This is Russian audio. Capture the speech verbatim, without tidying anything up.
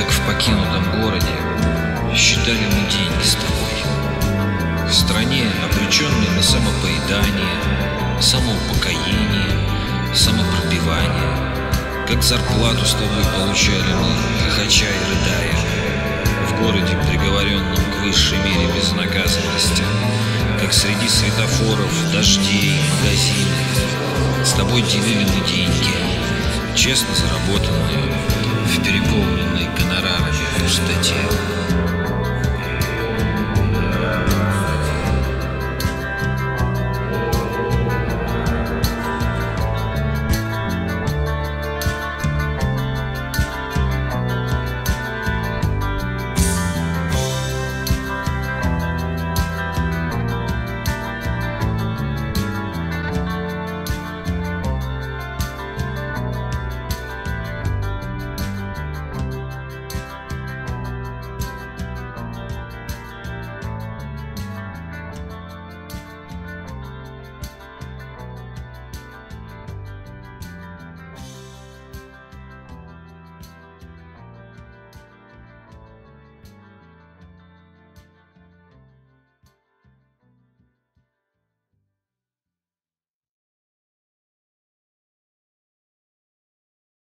как в покинутом городе, считали мы деньги с тобой. В стране, обреченной на самопоедание, самоупокоение, самопробивание, как зарплату с тобой получали мы, хохоча и рыдая. В городе, приговоренном к высшей мере безнаказанности, как среди светофоров, дождей, магазинов, с тобой делили мы деньги, честно заработанные в переполненной гонорарами пустоте.